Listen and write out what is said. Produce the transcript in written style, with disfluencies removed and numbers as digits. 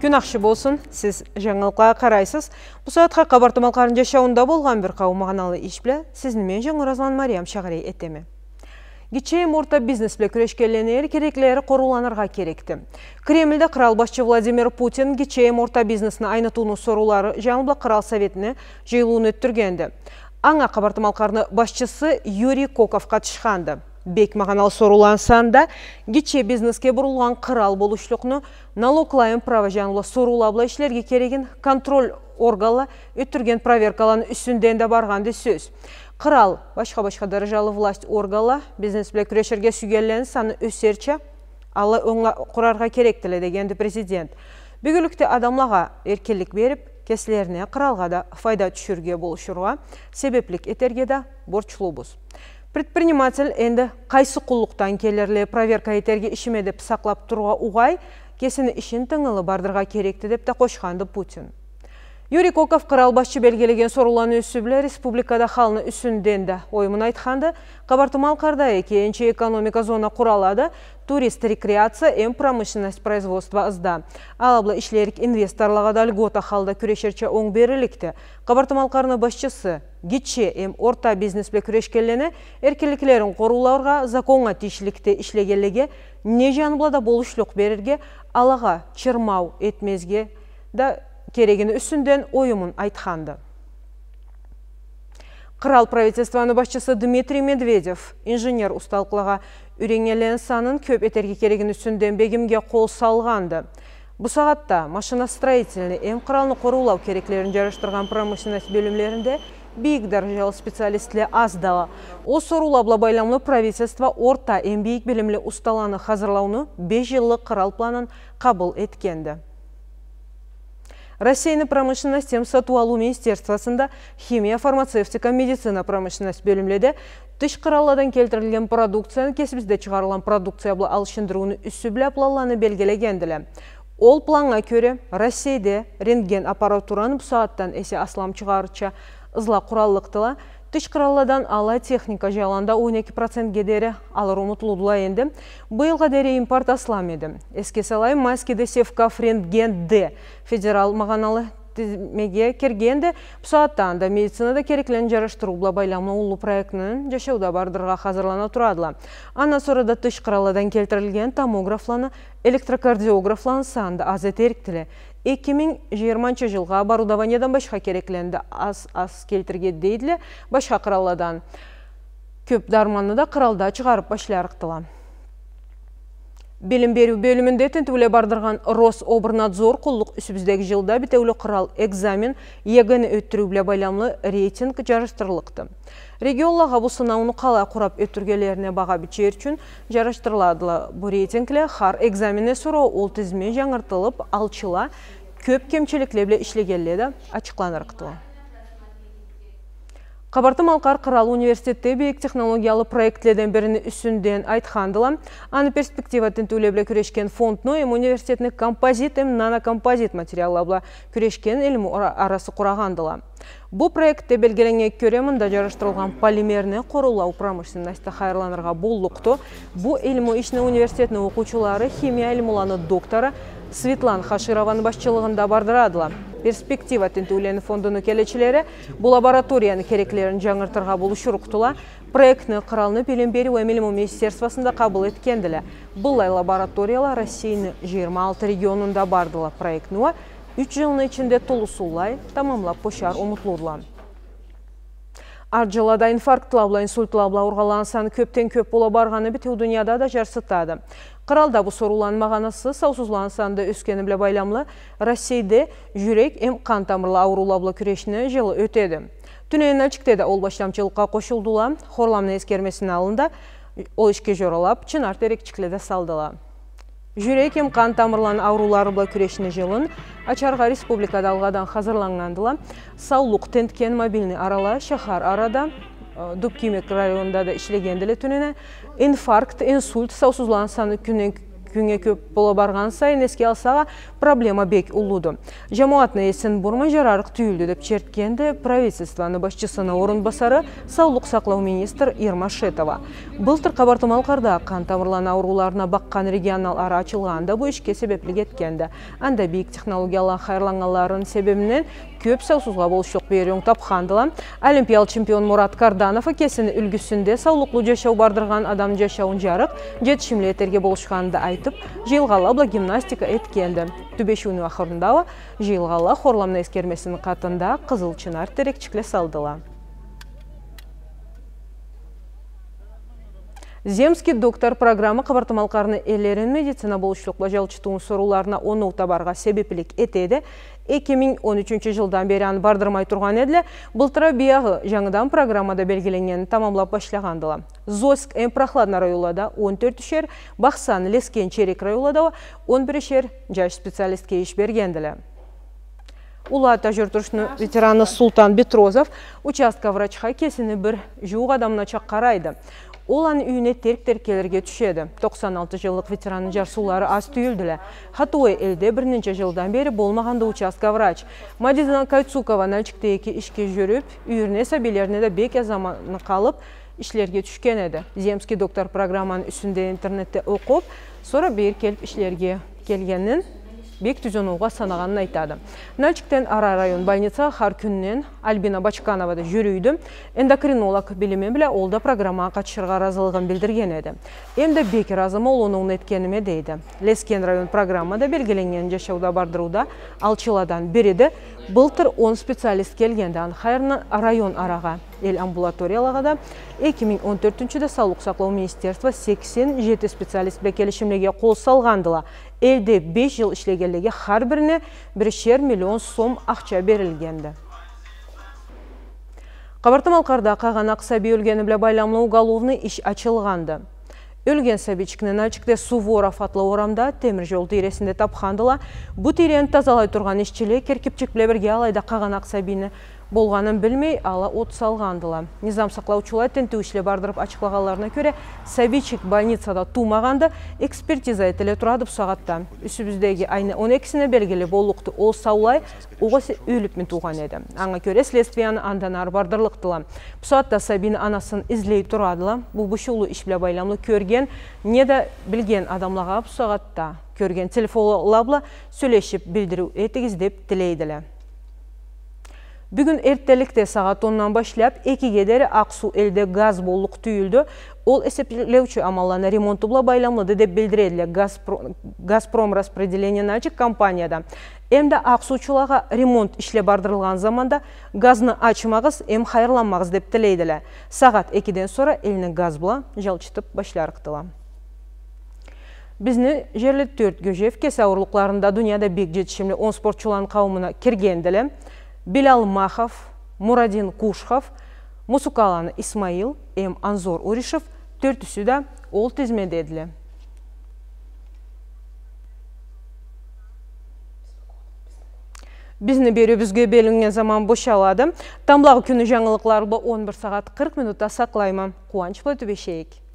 Күн ақшы болсын, сіз жаңалыққа қарайсыз. Бұл саатқа қабартымалқарын жашауында болған бір қауымағаналы ішблі, сізнімен жаңыразлан Мариям Шағарей етеме. Гичейм орта бизнес біле күрешкеленер кереклері қоруланырға керекті. Кремльді қырал басшы Владимир Путин Гичейм орта бизнесіні айнытуыны сорулары жаңылбы қырал советіне жайлуын өттіргенді. Аңа қабартымалқарыны басшысы Юрий Коков қатышқанды. Бек мағанал сорулансанда, гиче бизнеске бұрылған қырал болушлықны налоглайын права жаңылы сорулабла ішлерге кереген контроль оргалы өттірген проверкаланы үсінден де барғанды сөз. Қырал башқа дәрежалы власть оргалы бизнес біле күрешерге сүгелен саны өсерче алы оңға құрарға керектілі дегенді президент. Бүгілікті адамлаға еркелік беріп, кесілеріне қыралға да файда түшірге болушыруға себеплік етерге да борчлубыз. Предприниматель енді қайсы құллықтан келерлі проверка етерге ішімедіп сақлап тұруға уғай, кесіні ішін тыңылы бардырға керекті деп та қошқанды Путин. Юрий Коков қырал басшы белгелеген соруланы үсіблі республикада қалыны үсінденді. Ойымын айтқанды, қабартымал қарда екенче экономика зона құралады, турист рекреация эм промышленность производства ызда. Алаблы ішлерік инвесторлаға да льгота қалда күрешерче оң берілікті. Қабартымал қарны басшысы гитче эм орта бизнес бе күрешкелені еркеліклерін қорулауырға законға тишілікте ішлегеліге не жанблада болушлық берерге алаға чырмау етмезге да керегіні үсінден ойымын айтқанды. Қырал правительстваны басшысы Дмитрий Медведев инженер ұсталқылыға үреңелен санын көп етерге керегін үсінден бегімге қол салғанды. Бұл сағатта машиностроительні эм қыралны қорулау кереклерін жарыштырған промышленность бөлімлерінде бейік дәрежалы специалистлі аздала. О сорулабла байламлы правительство орта эм бейік білімлі ұсталаны хазырлауны 5 жылы қырал планын қабыл еткенді. Россияны промышленность эм сату алу министерствосында химия, фармацевтика, медицина промышленность бөлімледі түш қыралладан келтірілген продукцияны кесімізде шығарылған продукция бұлы алшындыруыны үсі білі аплаланы белгелегенділі. Ол планға көре Россияде рентген аппаратураны бұл сааттан әсе аслам шығарыча ызла құраллықтыла, түш қыралладан ала техника жаланда 12% гедері алыр ұмытылудыла енді. Бұйылға дәрі импорт аслам еді. Еске салай Маскеде Севкав рентген Д федерал мағаналы тізмеге кергенді. Бұсаттан да медицинада кереклен жарыштыруғыла байламы ұлы проектінің жашауда бардырға қазырлана тұрадыла. Ана сорада түш қыралладан келтірілген томографланы, электрокардиографланы санды аз етеріктілі. 2020 жылға барудаваниядан башқа керекленді аз келтірге дейділі, башқа қыралладан көп дарманны да қыралда шығарып башларықтыла. Белім беру бөлімінде тентілі бардырған Рособорнадзор құллық үсібіздегі жылда бітеулі қырал экзамен егіні өттіру біле байламлы рейтинг жарыштырылықты. Регионлаға бұл сынауыны қала құрап өттіргелеріне баға бічер үшін жарыштырыладылы. Бұл рейтинглі қар экзамене сұру ол тізме жаңыртылып, алчыла көп кемчілікле біле ішлегеледі ачықланырықтылы. Қабартым алқар Қырал университетте бейік технологиялы проектледен біріні үсінден айтқандылы. Аны перспективатын төлебле күрешкен фондны эм университетінің композит эм нанокомпозит материалабла күрешкен елім арасы құрағандылы. Бұл проектте белгеленге көремінде жарыштырылған полимерні қорулау промышленності хайырланырға боллықты. Бұл елімі ішіне университетінің оқучылары химия елімуланы доктора Светлан Хашированы басшылығында бардырадылы. Перспектива тентулені фондыны келечілері бұл лабораторияны кереклерін жаңыртырға болушы рұқтыла. Проектны қыралны білім беру әмелімі министерствосында қабыл еткенділі. Бұл лабораторияла Россияны 26 регионында бардыла проектнуа 3 жылны ішінде толысулай тамамлап пошар ұмытлудылан. Арджылада инфарктлабла, инсультлабла ұрғалансан көптен көп бола барғаны бітеу дүнияда да жарсыттады. Қыралда бұл сорулан мағанасы саусызлансанды өскені біле байламлы Россияде жүрек эм қан тамырлы аурулабла күрешіне жылы өтеді. Түнейін әлчіктеді ол баштамчылыққа қошылдыла, хорламны ескермесін алында ол ішке жоралап, чын артерекчікледі салдыла. Жүрек эм қан тамырлан аурулары бұла күрешіне жылын Ачарға республикада алғадан хазырланғандыла. Саулық тенткен мобильный арала шахар арада Дубкимек районында да ішлегенділі түніне инфаркт, инсульт, саусызлан саны күнен күнгө көп бола барган сайын эске алсага проблема бек улуду. Жамаатны эсин бурмай жарарык түйүлдү деп черткенди правительствонун башчысынын орун басары саулык сактоо министр Ирма Шетова. Былтыр Кабардык-Балкарда кан тамырлан ооруларына баккан регионал ара ачылганда бу ишке себептик эткенди. Анда бийик технологиялар хайрланганларын себебинен көп саусузга болушук берүүң тапкандыла. Олимпиал чемпион Мурат Карданов кесини үлгүсүндө саулыклуу жашоо бардырган адам жашоон жарык жетишимлетерге болушканды айтып, жыйылгала гимнастика эткенди. Түбешүүнүн акырында жыйылгала хорламна эскермесинин катында Кызыл Чынар терекчикле салдыла. Земский доктор программа Кабардык-Балкардын элерин медицина болушулукла жалчытуун сорууларына оны табарга себептик этеди. 2013 жылдан бери аны бардырмай турган эдиле. Былтыр биягы жаңыдан программада белгиленген тамамлап башлагандыла. Зойск Прохладна районунда 14-шер, Баксан Лескен Черек районунда 11-шер жаш специалистке иш бергендиле. Улата жүртүрүшүнүн ветераны Султан Бетрозов участка врачка кесини бир жуук адамына чак карайды. Ол аны үйіне терк-теркелерге түшеді. 96 жылдық ветеранын жарсулары аз түйілділі. Хатуэ элде бірнеше жылдан бері болмағанды участка врач. Мадиза Кайцукова нәлчікте екі ішке жүріп, үйіріне сәбелеріне де бек заманы қалып, ішлерге түшкен еді. Земский доктор программанын үстінде интернетте оқып, sonra бейір келіп ішлерге келгенін бек түзонуға санағанын айтады. Нәлчіктен ара район больница har күннен Альбина Бачкановада жүрүйді. Эндокринолог билимен біле олда программа қатшырға разылығын білдірген еді. Емді бек разымы ол оның еткеніме дейді. Лескен район программада белгіленген жашауда бардыруда алчыладан береді. Былтыр 10 специалист келгенді хайрны район араға. Ел амбулаториялағада 2014-де саулық сақлау министерства 87 специалист бе келішімлеге қол салғандыла. Элде 5 жыл ішлегеліге har біріне 1,5 миллион сом ақча берілгенді. Кабардык-Балкарда каган сәби өлгені біле байламлы уголовный иш ачылғанды. Өлген сәбичкіні Нәлчікте Суворов атлы орамда темір жол тиресінде тапқандыла. Бұ тирені тазалай тұрған ишчіле керкепчік біле бірге алайда каган сәбіні болғанын білмей ала от салғандыла. Низам сақлаучылар тентеуішле бардырып ачықлағаларына көре сәбичік больницада тумағанды экспертиза етіле тұрадып сағатта. Үсібіздегі айны 12-сіне белгілі болуқты ол саулай оғасы өліпмен туған еді. Аңа көре следствияны анданар бардырлықтыла. Бұсатта сәбіні анасын излей тұрадыла. Бұл бұшылы ішбле байламлы көрген, не де білген адамлаға бұсағатта көрген телефонлабла сөйлешіп білдіру етігіз деп тілейділі. Бүгін эртелікте сағат 10-нан башлап, 2-гедері Ақсу элде газ боллық түйілді. Ол эсеплеуші амалланы ремонтубла байламлыды деп білдіреділі Газпром распределение начық компанияда. Әмді Ақсучылаға ремонт ішле бардырылған заманда газны ачымағыз, әм хайырланмағыз деп тілейділі. Сағат 2-ден sonra елінің газ бұла жалчытып башларықтыла. Бізні жерлі 4 көжев кес ауырлықларында дүнияда бек жетішімлі 10 спортчылан қауымына кергенділі. Билал Махов, Мурадин Кушхов, Мусукаланы Исмаил, Анзор Уришев, 4-сі да ол тізмедеділі. Бізні бері бізге белінген заман бошалады. Тамлағы күні жаңылықлары 11 сағат 40 минутта сақлаймы. Қуанчылы түбешейік.